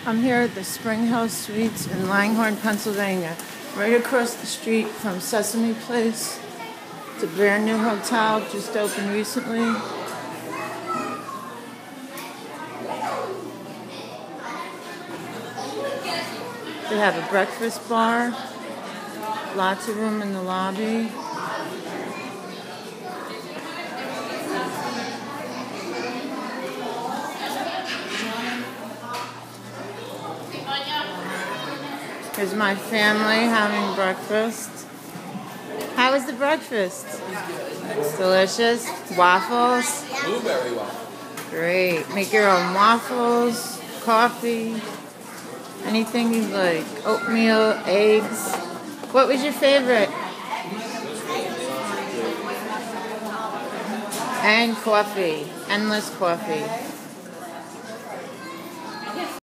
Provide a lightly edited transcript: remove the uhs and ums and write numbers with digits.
I'm here at the Spring Hill Suites in Langhorne, Pennsylvania, right across the street from Sesame Place. It's a brand new hotel, just opened recently. They have a breakfast bar, lots of room in the lobby. Here's my family having breakfast. How was the breakfast? It's delicious. Waffles? Blueberry waffle. Great. Make your own waffles, coffee, anything you like. Oatmeal, eggs. What was your favorite? And coffee. Endless coffee.